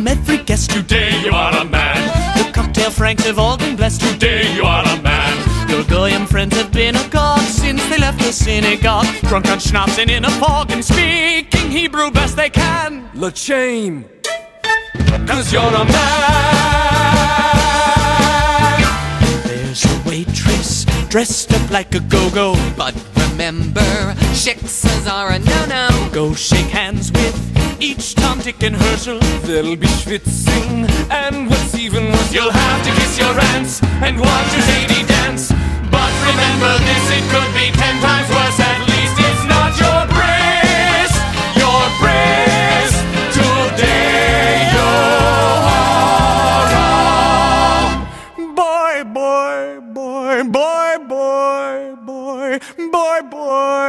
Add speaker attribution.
Speaker 1: welcome every guest.
Speaker 2: Today you are a man.
Speaker 1: The cocktail franks have all been blessed.
Speaker 2: Today you are a man.
Speaker 1: Your goyim friends have been agog since they left the synagogue, drunk on schnapps and in a fog, and speaking Hebrew best they can.
Speaker 2: L'chain, 'cause you're a man.
Speaker 1: There's a waitress dressed up like a go-go,
Speaker 3: But remember, shiksas are a no-no.
Speaker 1: go shake hands with each Tom, Dick, and Herschel.
Speaker 2: There'll be schwitzing, and what's even worse, you'll have to kiss your aunts and watch your lady dance. But remember this, it could be 10 times worse. At least it's not your breast, your breast. Today you're a
Speaker 1: Boy, boy, boy, boy, boy, boy, boy, boy.